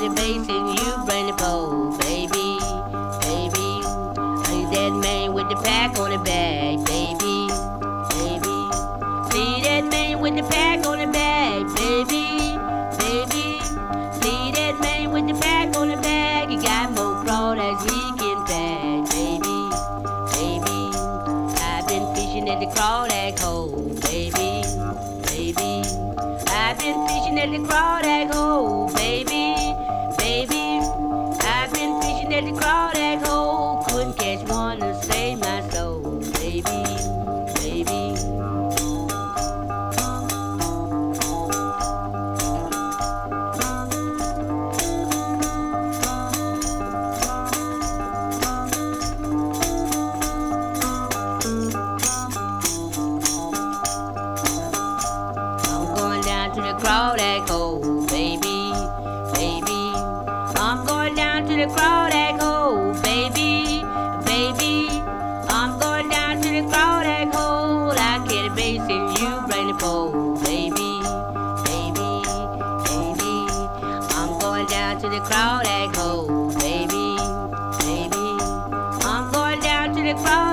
get a bass and you bring the pole, baby, baby. See that man with the pack on the back, baby, baby. See that man with the pack on the back, baby, baby. See that man with the pack on the back. He got more crawdads he can pack, baby, baby. I've been fishing at the crawdad hole, baby, baby. I've been fishing at the crawdad hole, baby, baby. I've been fishing at the crawdad hole. Couldn't catch one to save my soul, baby, baby. Crawdad hole, baby, baby. I'm going down to the crawdad hole, baby, baby. I'm going down to the crawdad hole. I get a bass and you bring the pole, baby, baby, baby. I'm going down to the crawdad hole, baby, baby. I'm going down to the crawdad